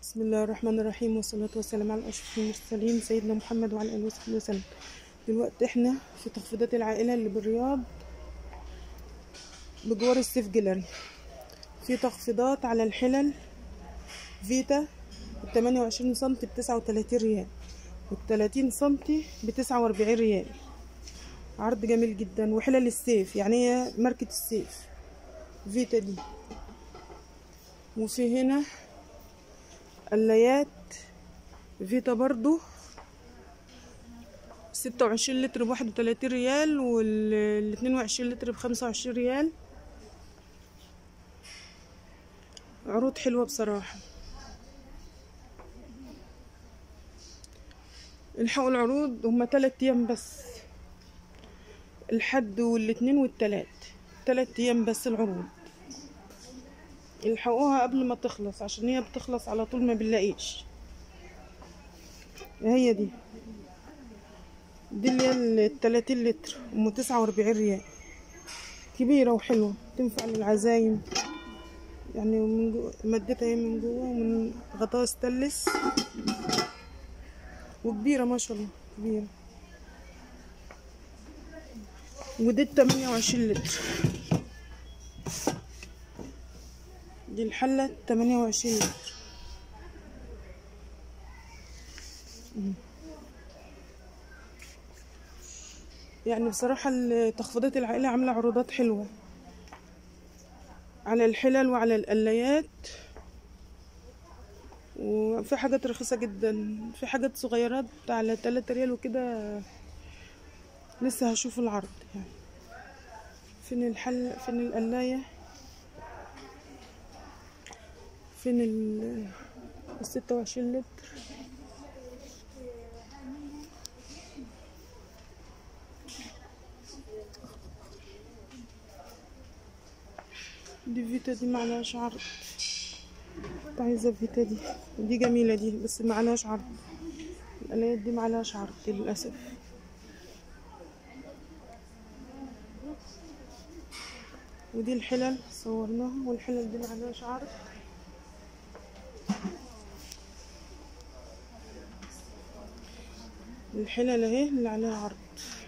بسم الله الرحمن الرحيم، والصلاة والسلام على أشرف المرسلين سيدنا محمد وعلى آله وصحبه وسلم. دلوقتي احنا في تخفيضات العائلة اللي بالرياض بجوار السيف جيلاري. في تخفيضات على الحلل فيتا 28 سنتي ب39 ريال، وال30 سنتي ب49 ريال. عرض جميل جدا. وحلل السيف، يعني هي ماركة السيف فيتا دي. وفي هنا قلايات فيتا برضو 26 لتر ب31 ريال، وال 22 لتر ب25 ريال. عروض حلوة بصراحة. الحقوا العروض، هما 3 ايام بس، الحد والاثنين والتلات، 3 ايام بس العروض. الحقوها قبل ما تخلص، عشان هي بتخلص على طول ما بنلاقيش. هي دي اللي هي 30 لتر ام 49 ريال، كبيرة وحلوة، تنفع للعزايم يعني. من جوه مادتها هي من جوه، ومن غطاء ستانلس، وكبيرة ما شاء الله كبيرة. ودي 28 لتر، دي الحلة 28 لتر. يعني بصراحة تخفيضات العائلة عاملة عروضات حلوة على الحلل وعلى القلايات، وفي حاجات رخيصة جدا، في حاجات صغيرات على 3 ريال وكده. لسه هشوف العرض يعني. فين الحل، فين القلاية، فين 26 لتر. دي فيتا دي معلهاش عرض، كنت عايزة فيتا دي جميلة دي، بس معلهاش عرض. القلايات دي معلهاش عرض للأسف. ودي الحلل صورناها، والحلل دي معلهاش عرض. الحلل اهي اللي عليها عرض.